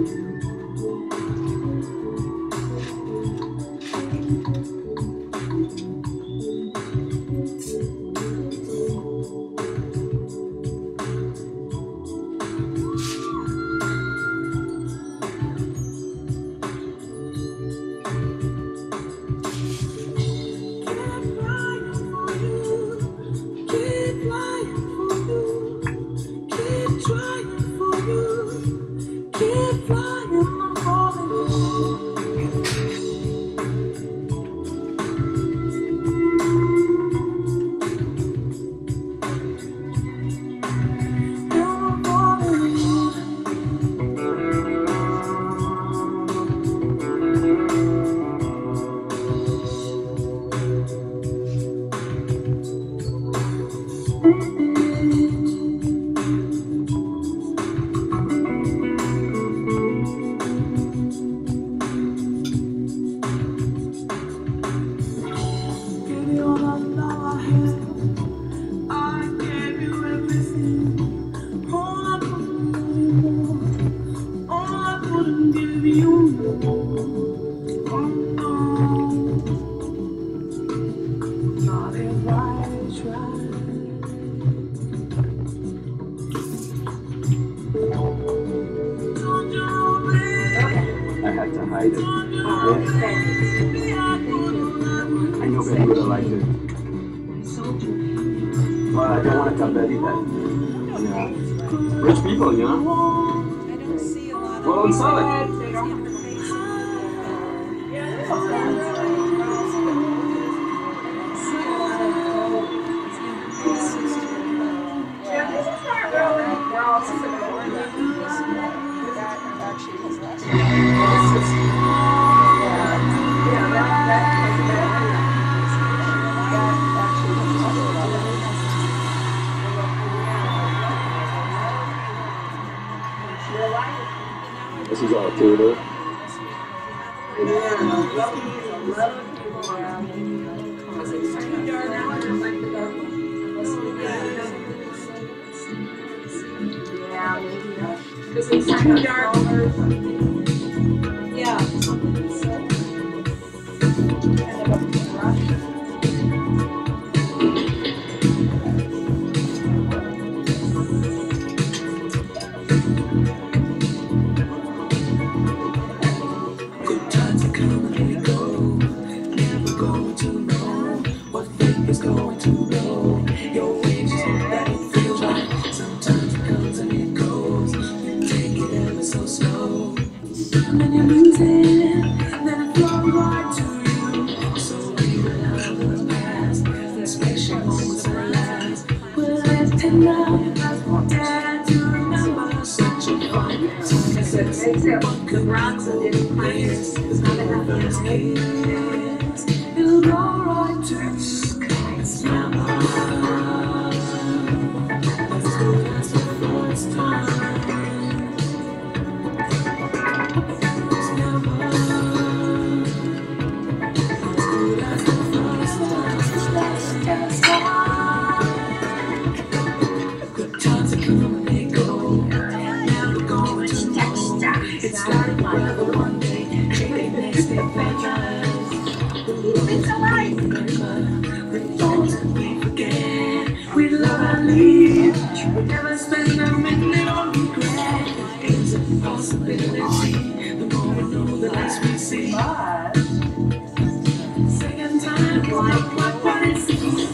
I had to hide it. Yeah. I know that you would have liked it. But I don't want to tell Betty that. Yeah. Rich people, you know? I don't see a lot of well, sell it. This is all table. Because it's too dark. Yeah. Good times are coming and they go. Never going to know what fate is going to blow. Your waves so that it feels right. Sometimes it comes and it goes. You take it ever so slow. And you lose it, then it flows right to you. So leave it out of the past. The special moments that last. We're lifting now, that's more dead to remember. Such a fun time. Except the rocks and different places. It's not enough Those kids, it'll go right to the sky. It's never as good as the first time. It's never as good as the first time. Good times are coming, they go. Never going to know. It started forever one day, changing next day better. It's alive. The thoughts that we forget, we love and leave. We never spend a minute on regret. It's a possibility. The more we know, the less we see. Second time, what it seems.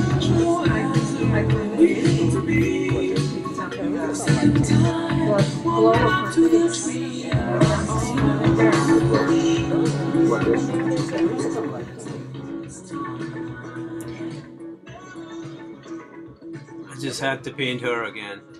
I can wait to be. Second time, walk up to the tree. I just had to paint her again.